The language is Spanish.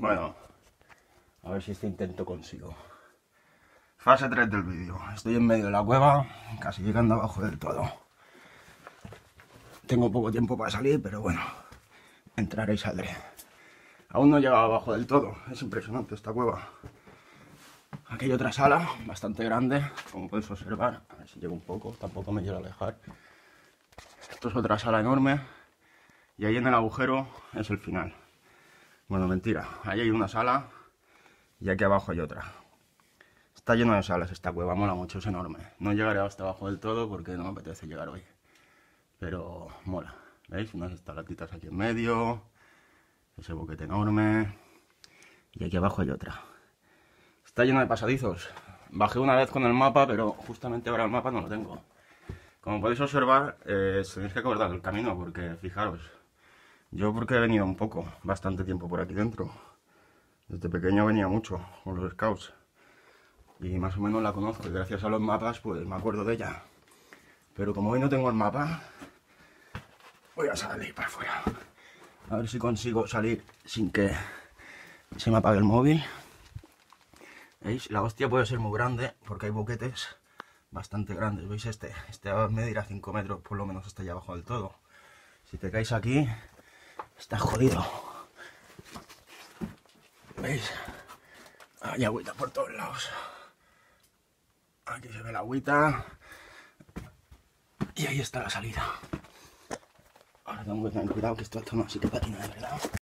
Bueno, a ver si este intento consigo. Fase 3 del vídeo. Estoy en medio de la cueva, casi llegando abajo del todo. Tengo poco tiempo para salir, pero bueno, entraré y saldré. Aún no he llegado abajo del todo, es impresionante esta cueva. Aquí hay otra sala, bastante grande, como podéis observar. A ver si llego un poco, tampoco me quiero alejar. Esto es otra sala enorme. Y ahí en el agujero es el final. Bueno, mentira, ahí hay una sala y aquí abajo hay otra. Está lleno de salas esta cueva, mola mucho, es enorme. No llegaré hasta abajo del todo porque no me apetece llegar hoy. Pero mola, ¿veis? Unas estalactitas aquí en medio, ese boquete enorme. Y aquí abajo hay otra. Está lleno de pasadizos. Bajé una vez con el mapa, pero justamente ahora el mapa no lo tengo. Como podéis observar, tenéis que acordar del camino porque, fijaros, yo porque he venido bastante tiempo por aquí dentro. Desde pequeño venía mucho con los scouts. Y más o menos la conozco y gracias a los mapas pues me acuerdo de ella. Pero como hoy no tengo el mapa, voy a salir para afuera. A ver si consigo salir sin que se me apague el móvil. ¿Veis? La hostia puede ser muy grande porque hay boquetes bastante grandes. ¿Veis este? Este va a medir a 5 metros por lo menos hasta allá abajo del todo. Si te caes aquí, estás jodido. ¿Veis? Hay agüita por todos lados. Aquí se ve la agüita. Y ahí está la salida. Ahora tengo que tener cuidado que esto no así que patina de verdad.